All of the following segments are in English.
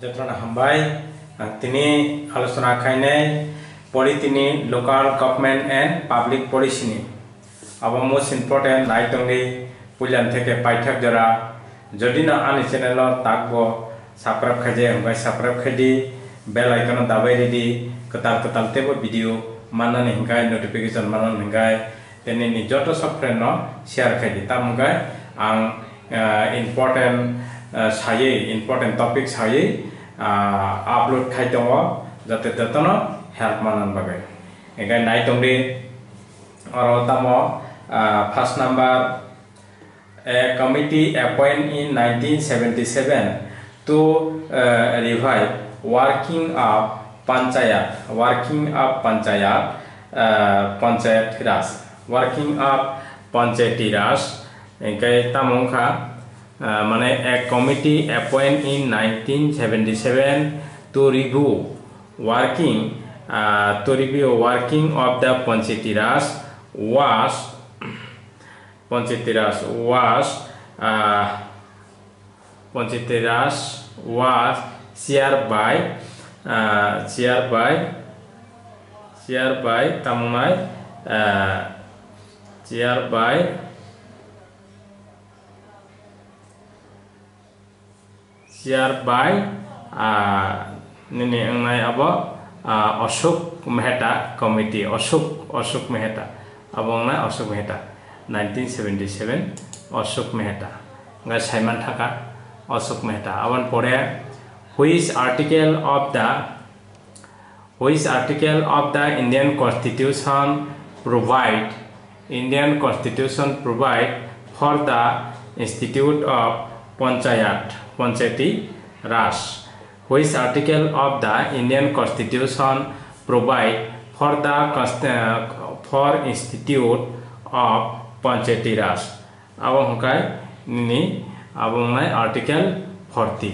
जत्रा हामबाय तिनी आलोचना खायनाय पॉलिटिनी local government and public policy नि अब मोस्ट इम्पोर्टेंट नाइटंगनि पुलियान थेके पाठक जरा जदि ना आनि चैनल ताकबो सब्सक्राइब खाजे हमबाय सब्सक्राइब खायदि बेल आइकन दाबाय रेडी कताल तेबो वीडियो माननानै हिंगाय नोटिफिकेशन माननानै हिंगाय तेनि नि जतो सब फ्रेंड न शेयर खायदि तामगाय आं इम्पोर्टेंट टॉपिक साये अपलोड खाई दङ जाते जतन हेल्प मानन बागै एगाय नाइटंदि और तमो first number a committee appointed in 1977 to revive working of panchayat panchayati raj एगाय तामोखा माने a committee appointed in 1977 to review working of the Panchayati Raj was chaired by nini angnai abo Ashok Mehta committee Ashok Mehta abongna Ashok Mehta 1977 Ashok Mehta ngai Simon Thaka Ashok Mehta awan pore which article of the Indian Constitution provide for the Institute of Panchayati Raj. Which article of the Indian Constitution provide for Institute of Panchayati Raj? Abang hukai nini abang nai article 40.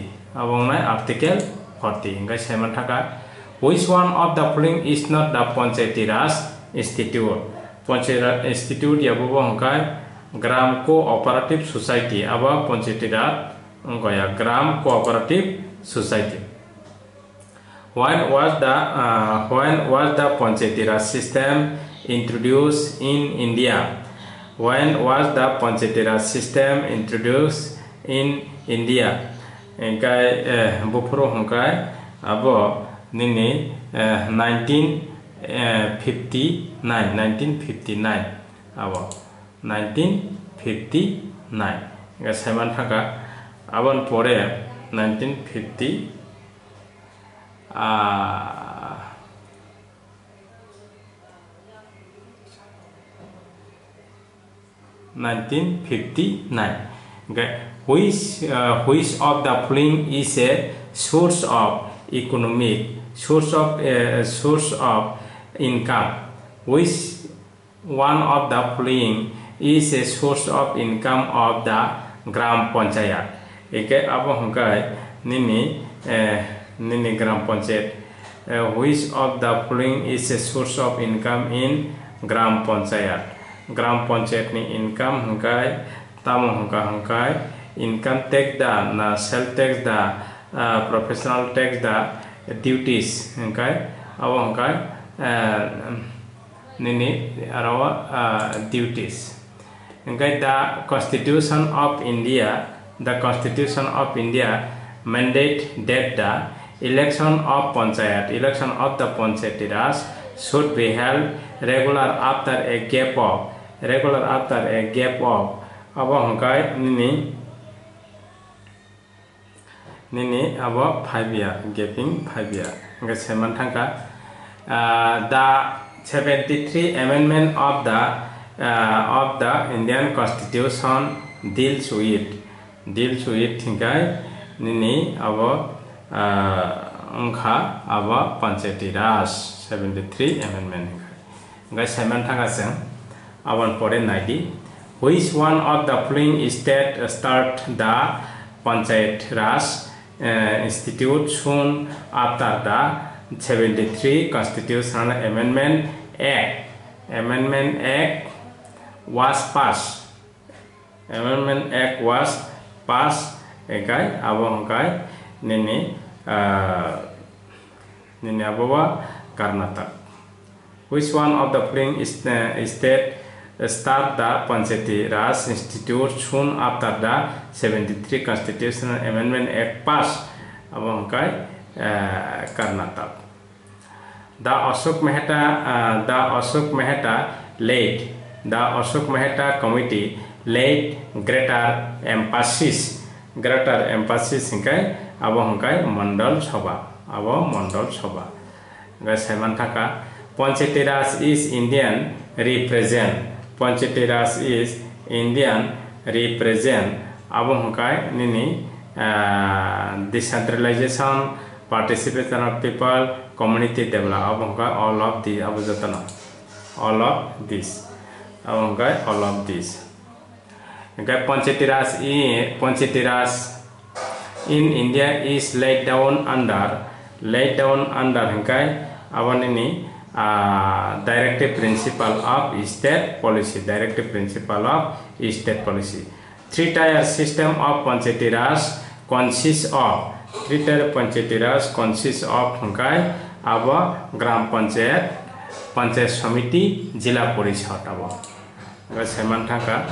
Enggak Simon Thaka. Which one of the following is not the Panchayati Raj Institute? Panchayati Institute ya bubang hukai Gram Cooperative Society. Aba Panchayati Raj ya Gram Cooperative Society. When was the Panchayati Raj system introduced in India? When was the Panchayati Raj system introduced in India? Engkai bufro hongkai abo nini 1959 abo 1959 engkai Simon Thaka abon pore 1959 okay. Which of the following is a source of income? Which one of the following is a source of income of the Gram Panchayat? Eke abo hongkai nini Gram Panchayat. Which of the following is a source of income in Gram Panchayat? Gram Panchayat ni income hongkai tamo hongkai income tax da na sales tax da professional tax da duties hongkai abo hongkai nini arawa duties hongkai the Constitution of India mandate that the election of the Panchayati Raj should be held regular after a gap of abo hongkai nini abo 5 year gaping 5 year hongkai Simon Thaka the 73 amendment of the Indian Constitution deals with hingkai nini abo angkha abo Panchayati Raj 73 amendment hingkai Simon Thaka seng awan pore 90. Which one of the following state start the Panchayat Raj Institute soon after the 73 Constitutional Amendment Act was passed? Amendment Act was passed ekai abo hongkai nini nini abawa Karnataka. Which one of the following state start the Panchayati Raj Institute soon after the 73 Constitutional Amendment Act passed? Abangkai Karnataka. The Ashok Mehta Committee laid greater emphasis hingkai abangkai Mandal Sabha gai Saiman Thaka. Panchayati Raj is Indian represent abangkai nini decentralization, participation of people, community development, all of these Panchayati Raj in India is laid down under directive principle of state policy. Three-tier system of Panchayati Raj consists of Gram Panchayat, Panchayat Samiti, Jila Parishad Saiman Thaka.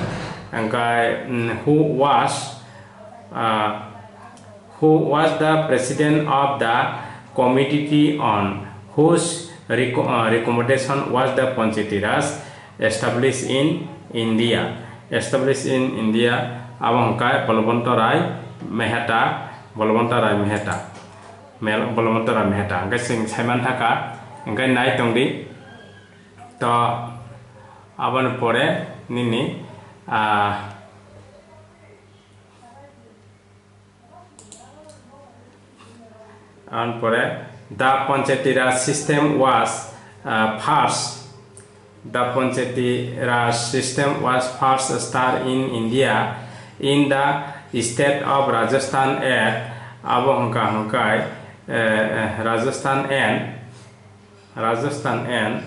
Who was the president of the committee on whose recommendation was the Panchayati Raj established in India? Abangkai Balwanta Rai Mehta. Angkai sing Saiman Thaka angkai nai tongdi to aban pore nini and pore the Panchayati Raj system was first start in India in the state of Rajasthan at Rajasthan and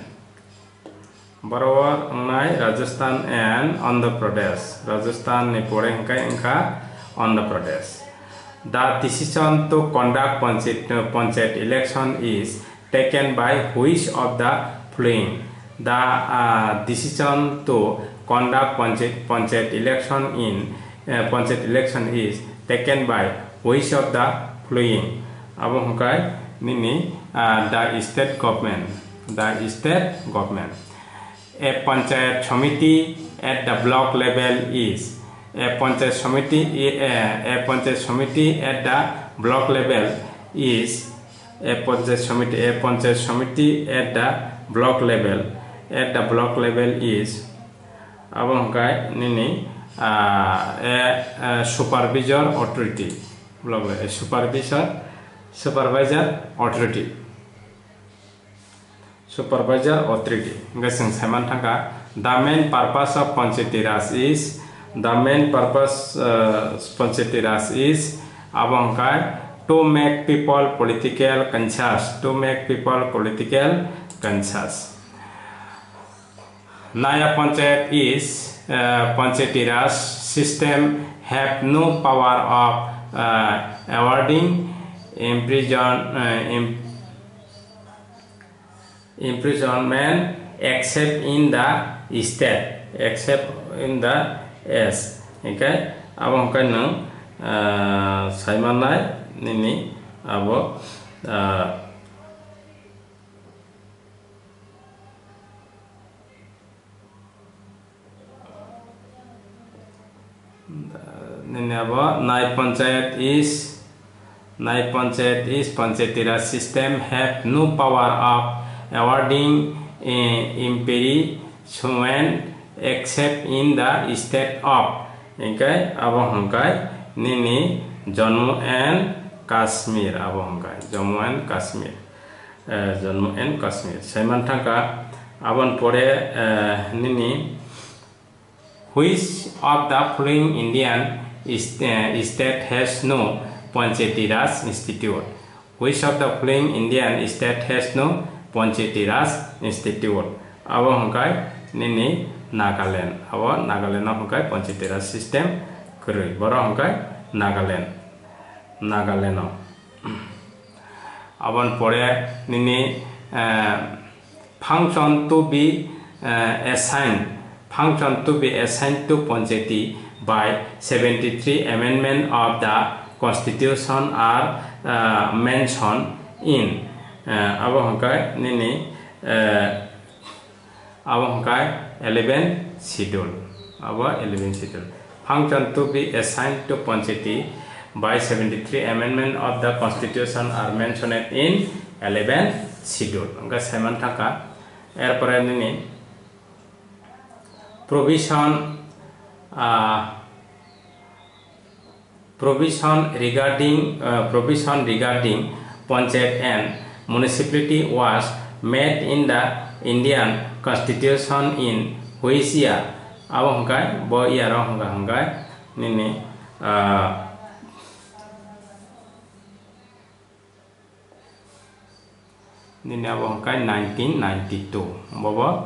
Andhra Pradesh. Rajasthan ni pore Andhra Pradesh. The decision to conduct Panchayat election is taken by which of the following? The decision to conduct Panchayat election is taken by which of the following? Abangkai nini the state government. A Panchayat Samiti at the block level is a Panchayat Samiti at the block level is a Panchayat Samiti at the block level is abangkai nini a supervisor authority Gasing Saiman Thaka. The main purpose of Panchayati Raj is abangkai to make people political conscious. Naya Panchayat is Panchayati Raj system have no power of awarding imprisonment except in the state, okay. Abangkai nang Saimanai nini abo Nai Panchayat is Panchayati Raj system have no power of awarding imprisonment except in the state of okay abangkai nini Jammu and Kashmir Jammu and Kashmir Saiman Thaka aban pore nini which of the following Indian state has no Panchayati Raj Institute? Which of the following Indian state has no Panchayati Raj Institute? Abangkai nini Nagaland. Nagaland abangkai Panchayati Raj system kerui. Boro abangkai Nagaland. abon pore nini function to be assigned to Panchayati by 73 amendment of the Constitution are mentioned in abo hangkai nini abo hangkai 11 schedule function to be assigned to Panchayati by 73 amendment of the Constitution are mentioned in 11 schedule hangkai seman thaka erpore nini provision regarding Panchayat and municipality was made in the Indian Constitution in which year abo hangkai bo year hangkai nini abo hangkai 1992 bobo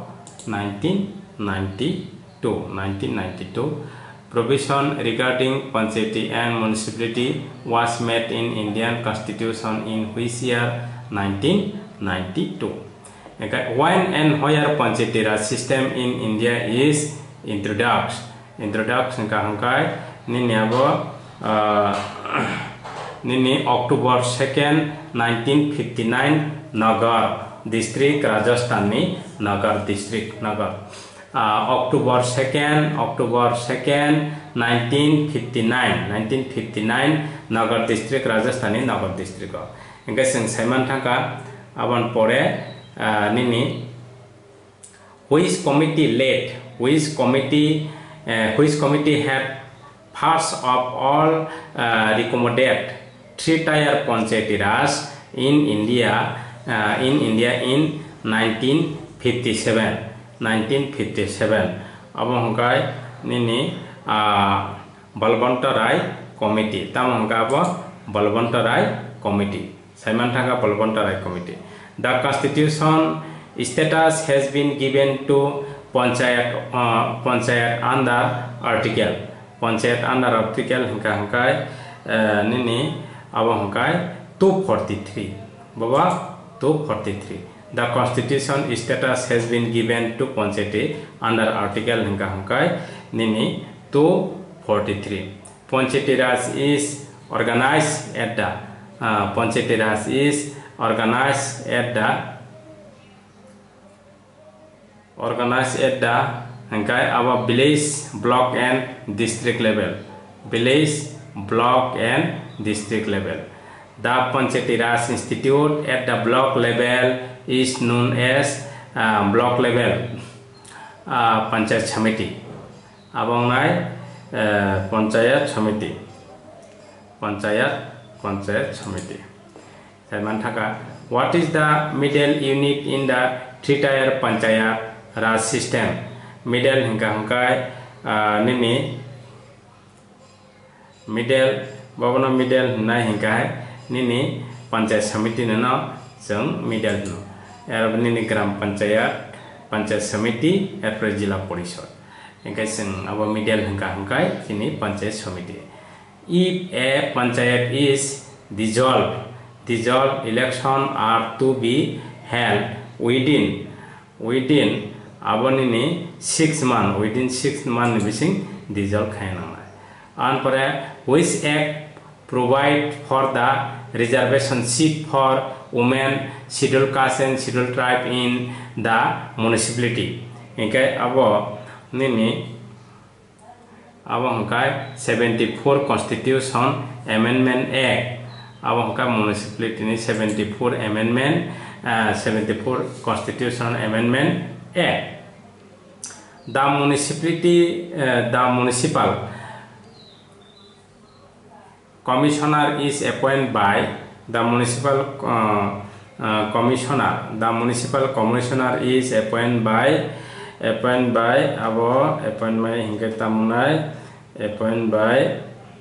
1992 provision regarding Panchayati and municipality was made in Indian Constitution in which year 1992. Okay. When and where Panchayati Raj system in India is introduced hangkai nini abo nini October 2nd 1959 Nagar district Rajasthan ni Nagar district October 2nd 1959 Nagar district Rajasthani Nagar district engkai sing saiman thangka abon pore nini which committee had first of all recommended 3-tier Panchayati Raj in India in 1957 abo hangkai nini Balwanta Rai committee tam hangka abo Balwanta Rai committee saiman thangka Balwanta Rai committee. The constitution status has been given to Panchayat under article hangkai nini abo hangkai 243 baba 243. The constitution status has been given to Panchayati under article hangkai nini 243. Panchayati Raj is organized at the hangkai our village, block and district level. The Panchayati Raj Institute at the block level is known as block level Panchayat Samiti. Abang nai Panchayat Samiti. Saiman thaka. What is the middle unit in the 3-tier Panchayat Raj system? Middle hangkai nini middle babana middle nai hangkai nini Panchayat Samiti nana jeng middle no. Nini Gram Panchayat Samiti erpore Jila Porishad engkai sing abo middle hangkai kini Panchayat Samiti. If a Panchayat is dissolved, election are to be held within abo nini 6 months bising dissolve khaina and pore which act provide for the reservation seat for women, scheduled caste and scheduled tribe in the municipality. Okay, abo nini abo hangkai 74 Constitution Amendment Act. Abo hangkai municipality ni 74 Constitution Amendment Act. The municipal commissioner is appointed by the municipal commissioner. The municipal commissioner is appointed by abo appointment hingga tamunai appointed by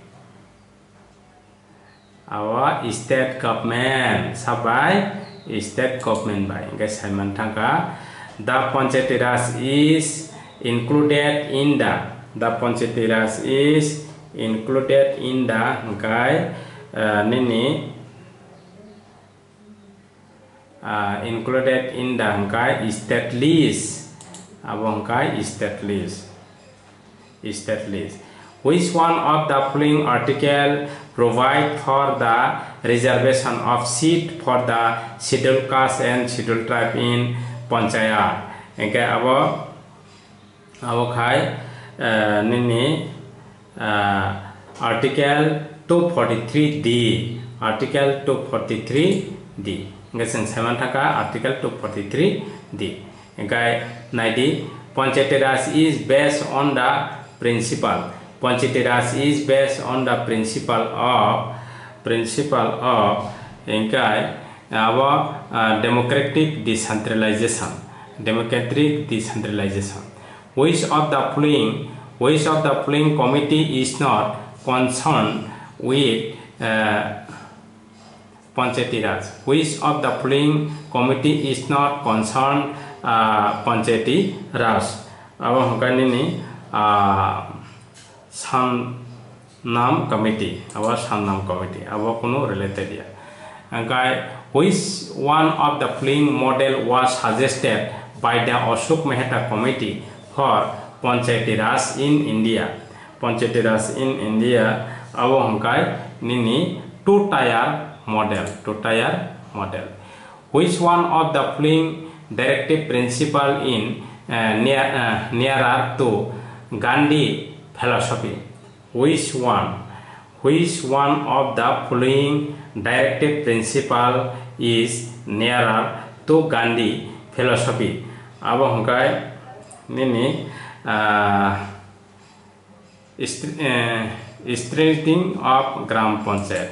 our state government sabai state government by hingga saiman thangka. The Panchayati Raj is included in the hingkai nini included in the hangkai state list. Abo hangkai state list. Which one of the following article provide for the reservation of seat for the scheduled caste and scheduled tribe in panchayat? Engke abo khai nini article 243D. Article 243D. Engke sing seven thaka article 243D. Engke naidi Panchayati Raj is based on the principle. Panchayati Raj is based on the principle of democratic decentralization. Which of the following committee is not concerned with Panchayati Raj? Which of the following committee is not concerned Panchayati Raj? Abo hangkai ni Samnam committee. Abo kuno related ya. Hangkai which one of the following model was suggested by the Ashok Mehta committee for Panchayati Raj in India? Panchayati Raj in India. Abo hangkai nini two-tier model. Which one of the following directive principle in nearer to Gandhi philosophy? Which one of the following directive principle is nearer to Gandhi philosophy? Abo hangkai nini strengthening of Gram Panchayat.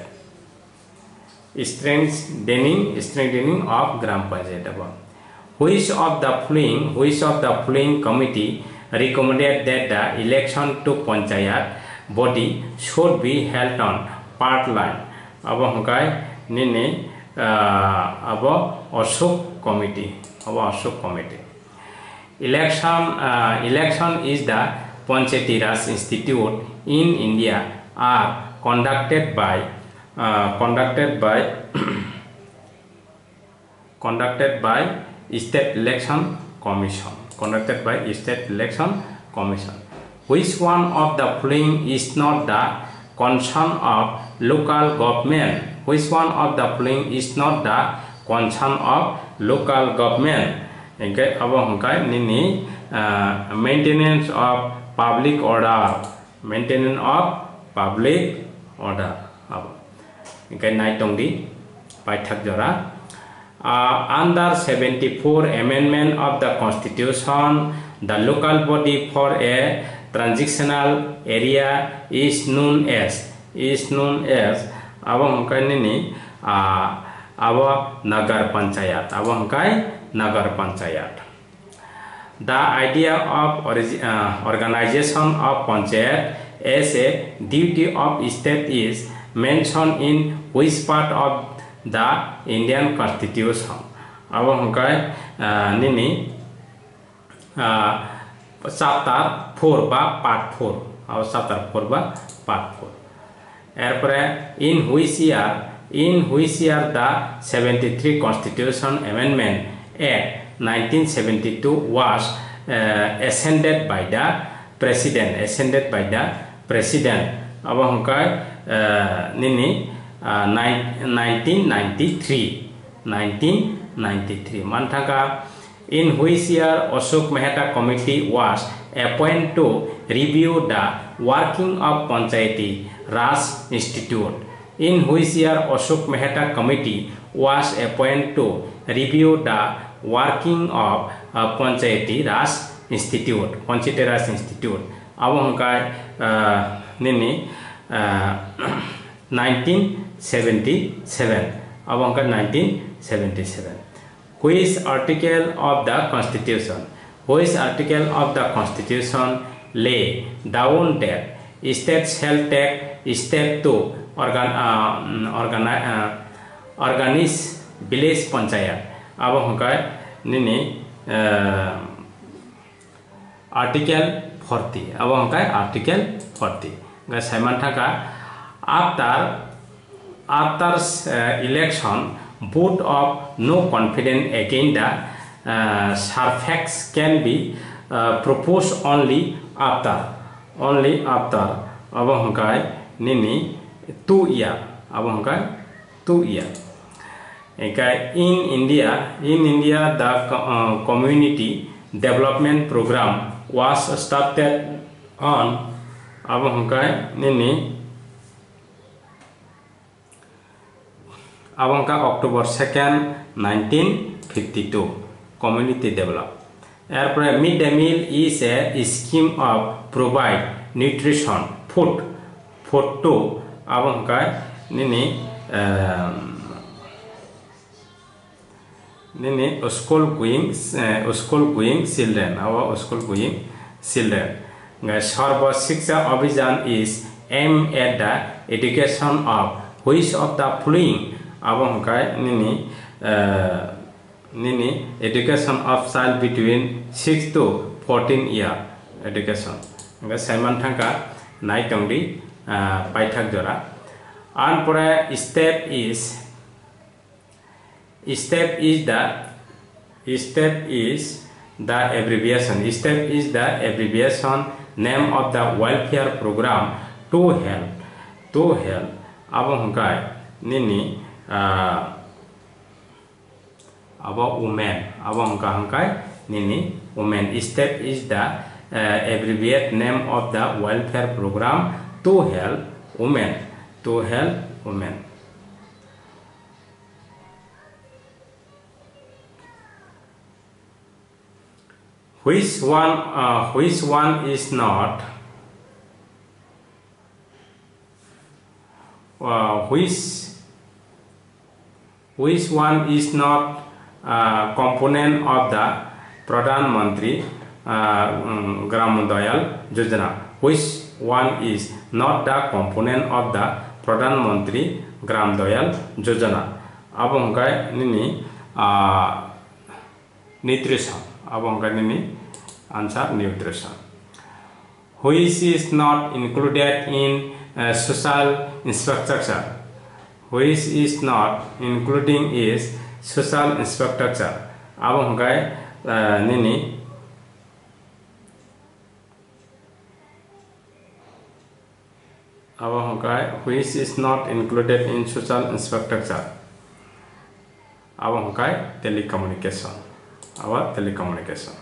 Strengthening of Gram Panchayat. Which of the following committee recommended that the election to Panchayat body should be held on part line? Abo hangkai nini abo Ashok committee. Election is the Panchayati Raj Institute in India are conducted by State Election Commission. Which one of the following is not the concern of local government? Which one of the following is not the concern of local government? Engke abo hangkai nini maintenance of public order. Abo engke nai tongdi paithak jora. Under 74 amendment of the Constitution, the local body for a transitional area is known as abo hangkai nini abo Nagar Panchayat. The idea of organization of Panchayat as a duty of state is mentioned in which part of the Indian Constitution? Abo hangkai nini chapter 4 ba part 4. Abo chapter 4 ba part 4. Erpore in which year the 73 Constitution Amendment Act 1972 was ascended by the President. Abo hangkai nini 1993 Mantaka in which year Ashok Mehta committee was appointed to review the working of Panchayati Raj Institute? In which year Ashok Mehta committee was appointed to review the working of Panchayati Raj Institute? Abo hangkai nini 1977. Abo hangkai 1977. Which article of the Constitution lay down that states shall take step to organize village panchayat? Abo hangkai nini article 40. Abo hangkai article 40. Guys, After election, vote of no confidence against the surface can be proposed only after abangkai nini 2 year abangkai 2 year. Okay, in India the community development program was started on abangkai nini October 2nd 1952 community develop. Therefore, midday meal is a scheme of provide nutrition food to nini school going children. Our school going children. Sarva Shiksha Abhijan is aimed at the education of which of the following nini education of child between 6 to 14 year education. Simon Thanka night only Paithak Jora. And for step is the abbreviation. Step is the abbreviation name of the welfare program to help abangkai nini women abangkai nini women. Step is the abbreviate name of the welfare program to help women. Which one is not which one is not component of the Pradhan Mantri Gram Dayal Yojana? Which one is not the component of the Pradhan Mantri Gram Dayal Yojana? Abangkai nini nutrition. Abangkai nini answer nutrition. Which is not included in social infrastructure? Which is not including is social infrastructure. Abangkai nini which is not included in social infrastructure. Abangkai telecommunication. Our telecommunication.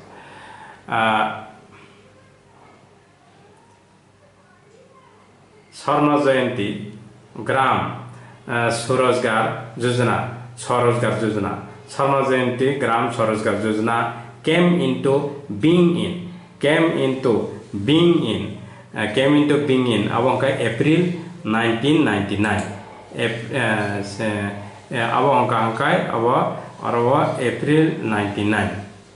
Swarna Jayanti Gram Swarozgar Yojana. Swarna Jayanti Gram Swarozgar Yojana came into being in abangkai April 1999. Abangkai April 99.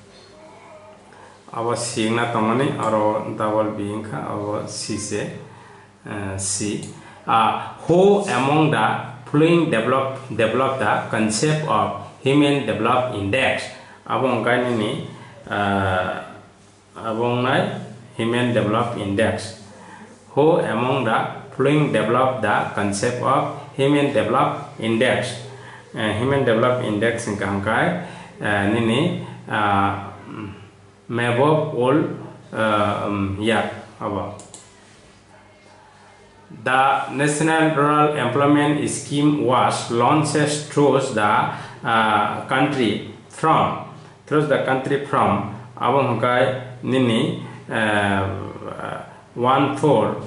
Awa singna tongani aro double being awa C. Who among the following develop the concept of Human Development Index? Abangkai nini abongnai Human Development Index. Who among the following develop the concept of Human Development Index? Human Development Index angkai nini Mabok all yak about. The National Rural Employment Scheme was launched through the country from abangkai nini 1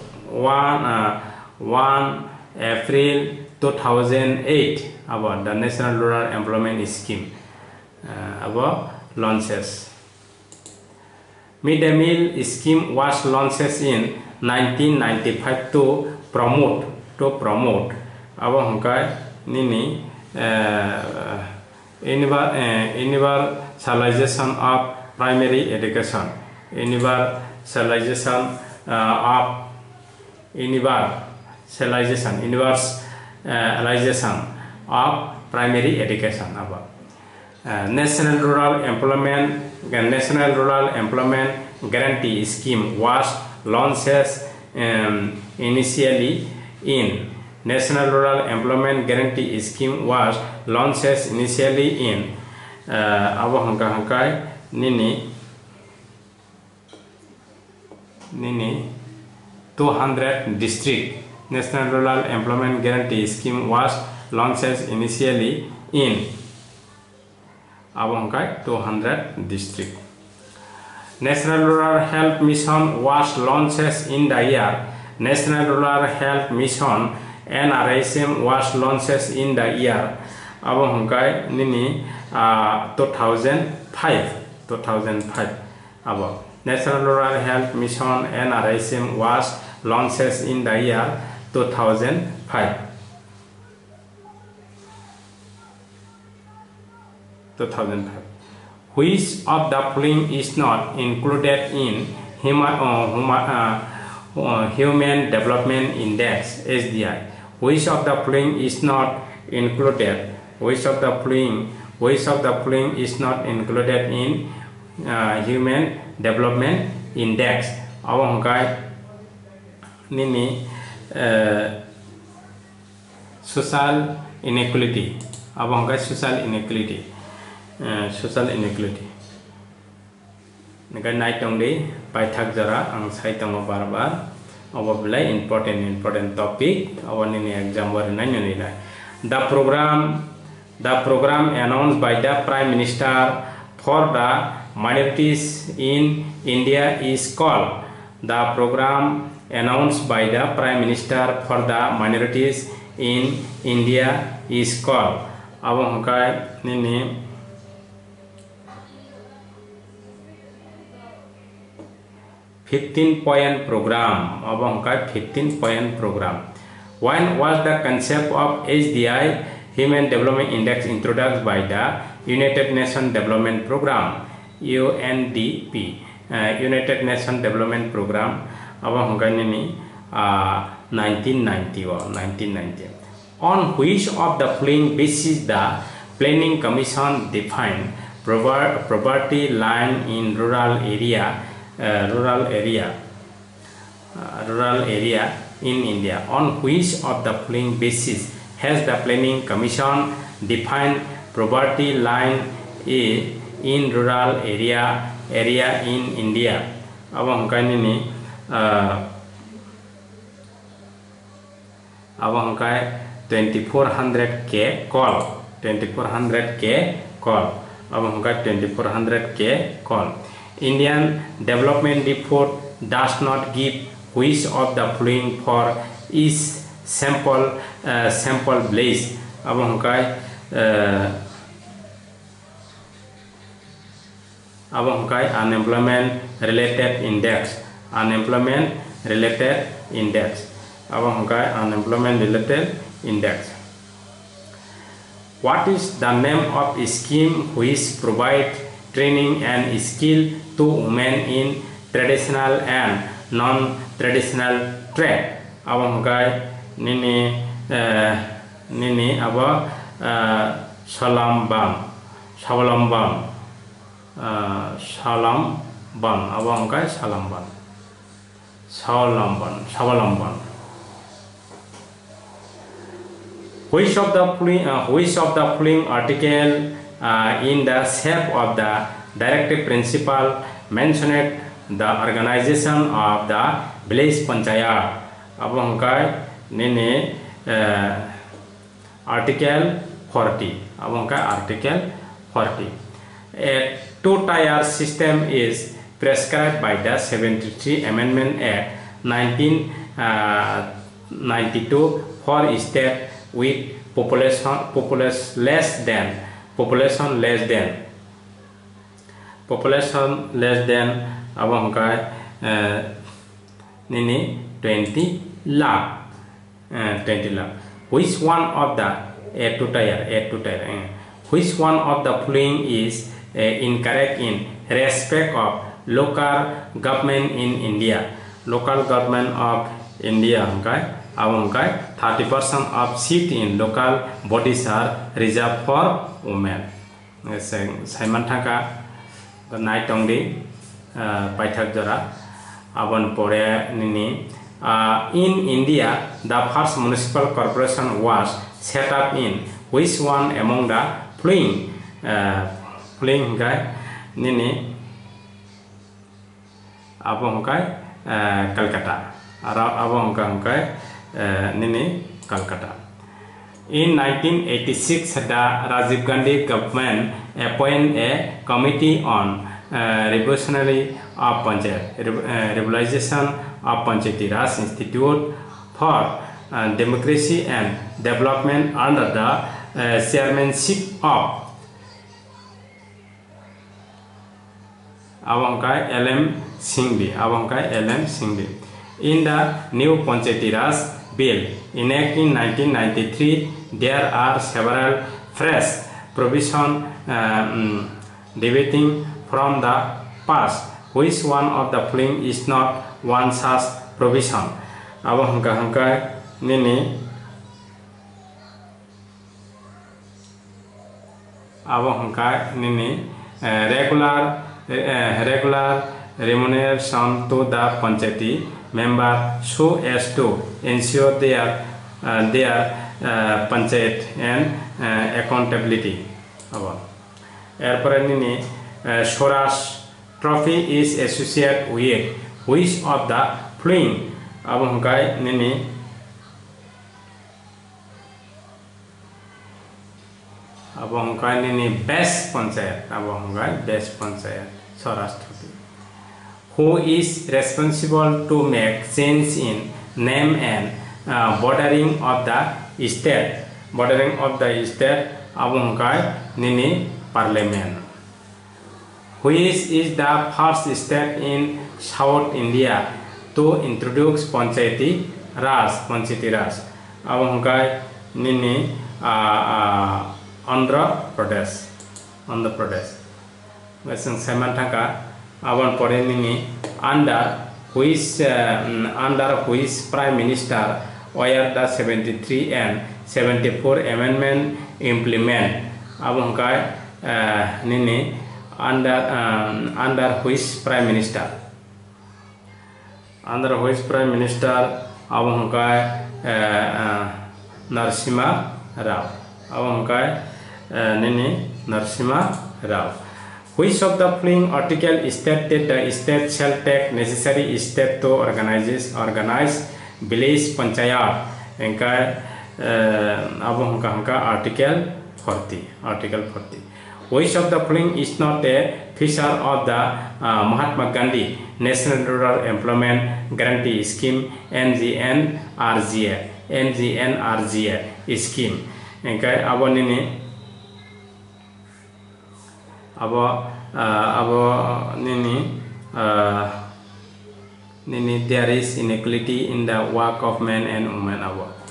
April 2008 about the National Rural Employment Scheme about launches. Midday meal scheme was launched in 1995 to promote abangkai nini universalization of primary education. Universalization of primary education. National Rural Employment Guarantee Scheme was launched initially in National Rural Employment Guarantee Scheme was launched initially in abo hangkai nini 200 district. National Rural Employment Guarantee Scheme was launched initially in 200 district. National Rural Health Mission was launched in the year. National Rural Health Mission NRSM was launched in the year nini 2005 abo. National Rural Health Mission NRSM was launched in the year 2005. Which of the following is not included in Human Development Index (HDI)? Which of the following is not included? Which of the following is not included in Human Development Index? Awang kai nini social inequality. Awang kai social inequality. Social inequality. Naga naik tong di paithak jara ang sai tong barbar. Awa belai important topic. Awan ini exam war nai nai. The program announced by the Prime Minister for the minorities in India is called. The program announced by the Prime Minister for the minorities in India is called. Awang kai nini 15-point program. Abang kai 15-point program. When was the concept of HDI Human Development Index introduced by the United Nations Development Program UNDP? United Nations Development Program abang kai ni 1990. On which of the following basis the Planning Commission defined poverty line in rural area in India? On which of the following basis has the Planning Commission defined poverty line in rural area in India? Abang kai ni abang kai 2400K call. 2400K call. Abang kai 2400K call. Indian Development Report does not give which of the following for each sample place. Abang kai unemployment related index. Unemployment related index. Abang kai unemployment related index. What is the name of a scheme which provide training and skill to women in traditional and non-traditional trade? Abang kai nini aba salamban abang kai salamban. Which of the following article in the shape of the directive principle mentioned the organization of the village panchayat? Abang kai nini article 40. Abang kai article 40. A two-tier system is prescribed by the 73 Amendment Act 1992 for state with population less than abang kai nini 20 lakh. Which one of the which one of the following is incorrect in respect of local government in India? Local government of India abang kai 30% of seat in local bodies are reserved for women. Saiman thangka naik tong di paithak jara abon pore nini in India the first municipal corporation was set up in which one among the following hingkai nini abo hingkai Calcutta abo hingkai nini Calcutta. In 1986, the Rajiv Gandhi government appointed a committee on revolution of Panchayati Raj Institute for Democracy and Development under the chairmanship of L.M. Singhvi. In the new Panchayati Raj Bill enacted in 1993, there are several fresh provisions deviating from the past. Which one of the following is not one such provision? Abo hangka nini regular remuneration to the Panchayati member so as to ensure their Panchayat and accountability. Erpore nini Swaraj Trophy is associated with which of the following? Abo hangkai nini best Panchayat. Best Panchayat Swaraj Trophy. Who is responsible to make change in name and bordering of the state? Abo hangkai nini Parliament. Which is the first state in South India to introduce Panchayati Raj? Abo hangkai nini Andhra Pradesh. Gasang seman thaka abon pore nini under which Prime Minister were the 73 and 74 amendment implement. Abo hangkai nini under which Prime Minister? Abo hangkai Narasimha Rao. Narasimha Rao. Which of the following article stated the state shall take necessary step to organize village panchayat? Article 40. Which of the following is not a feature of the Mahatma Gandhi National Rural Employment Guarantee Scheme NGNRGA scheme? There is inequality in the work of men and women.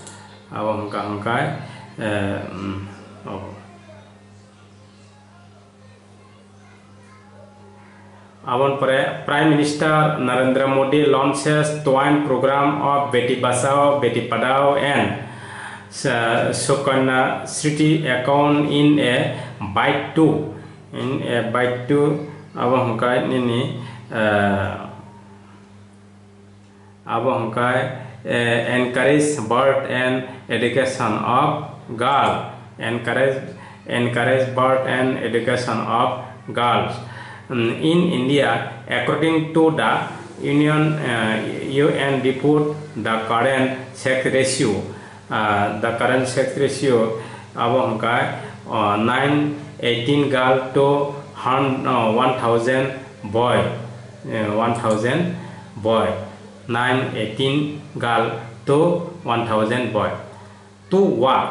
Prime Minister Narendra Modi launches twin program of Beti Bachao, Beti Padhao and Sukanya Shriti account in a bite to encourage birth and education of girls. Encourage birth and education of girls. In India, according to the UN report, the current sex ratio abo hangkai 918 girl to 1000 boy. 918 girl to 1000 boy. To work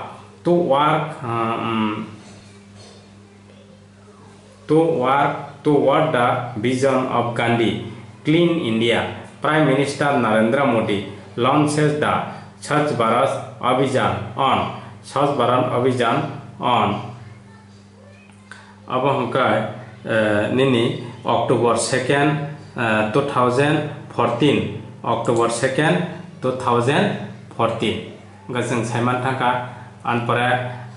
toward the vision of Gandhi, Clean India, Prime Minister Narendra Modi launches the Swachh Bharat Abhiyan on abo hangkai nini October 2nd 2014 gasang saiman thaka anpare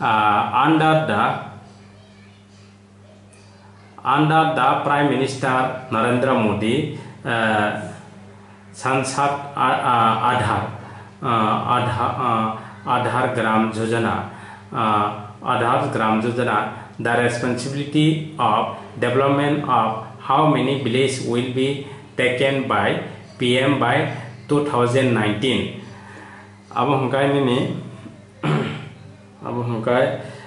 under the Prime Minister Narendra Modi Sansad Aadhar Aadhaar Gram Yojana. Aadhaar Gram Yojana, the responsibility of development of how many villages will be taken by PM by 2019. अब हम काय नहीं अब हम काय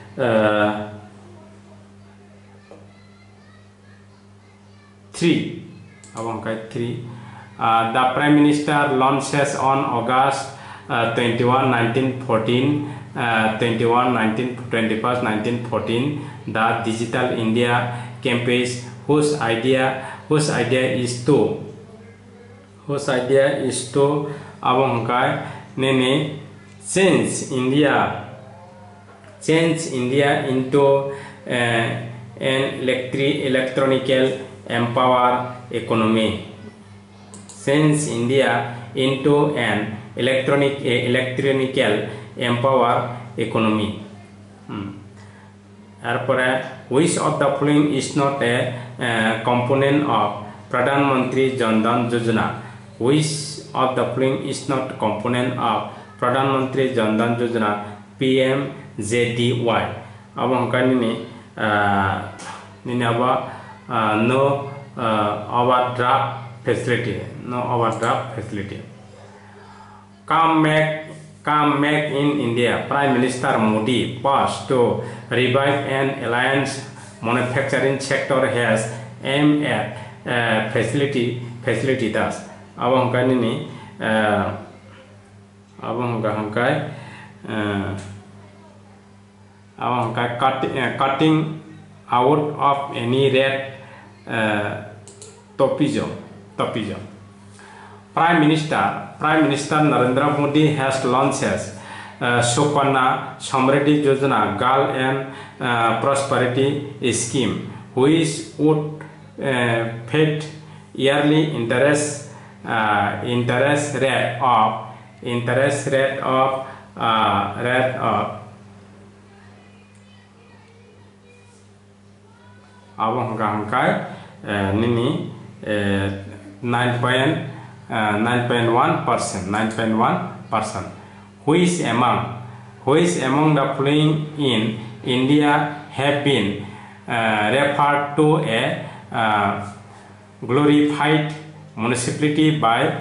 3 अब हम काय 3 the Prime Minister launches on August 21, 1914 21, 1914 the Digital India campaign whose idea is to अब हम काय ने change India into an electronical empower economy. Change India into an electronical empower economy. Which of the following is not a component of Pradhan Mantri Jan Dhan Yojana? Which of the following is not component of Pradhan Mantri Jan Dhan Yojana PMJDY? अब हम कहने ने अब no overdraft facility, Come back in India. Prime Minister Modi passed to revive an alliance manufacturing sector has aimed at facility thus. अब हम कहने ने अब हम cutting out of any red topism. Prime Minister Narendra Modi has launched Sukarna Samriddhi Yojana Girl and Prosperity Scheme, which would pay yearly interest rate of अब हम काय निनी 9.1%. Which among the following in India have been referred to a glorified municipality by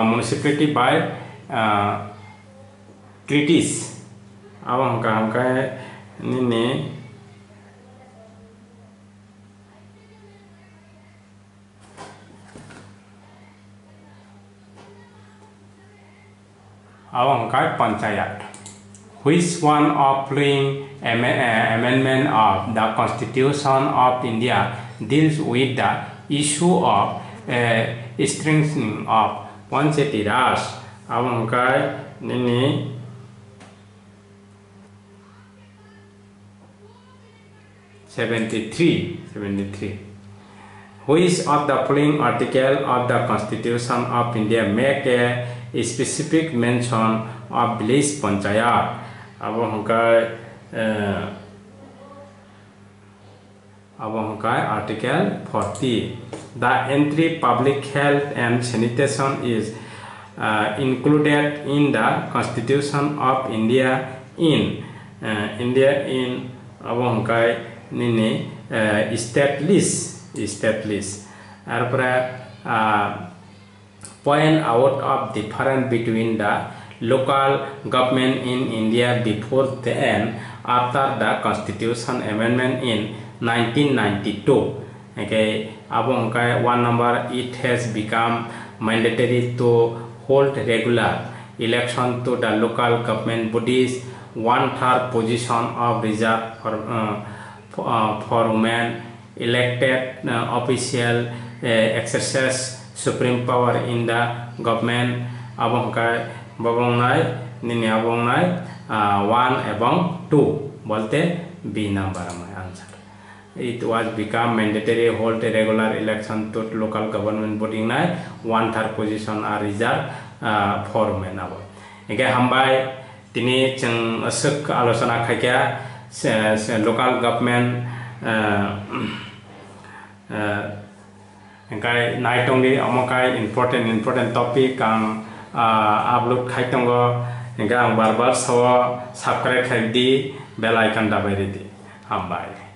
critics? अब हम काय निनी Panchayat. Which one of following amendment of the Constitution of India deals with the issue of strengthening of Panchayati Raj? अब हम निनी 73. Which of the following article of the Constitution of India make a specific mention of village panchayat? अब हम article 40. The entry public health and sanitation is included in the Constitution of India in अब हम state list. Point out of difference between the local government in India before and after the Constitution Amendment in 1992. Okay, one number, it has become mandatory to hold regular election to the local government bodies. 1/3 position of reserved for women. Elected official exercise supreme power in the government. अब हम बबंगनाय 1 एवं 2 बोलते B number में answer. It was become mandatory hold a regular election to local government body नाय 1/3 position are reserved for women. अब इनके हम bye तिनी चंग असक आलोचना खाया local government Engkai naitongi amokai important topic kang upload khaitongo hingga ang barbar sawo subscribe khaidi bell icon dabai redi hambai.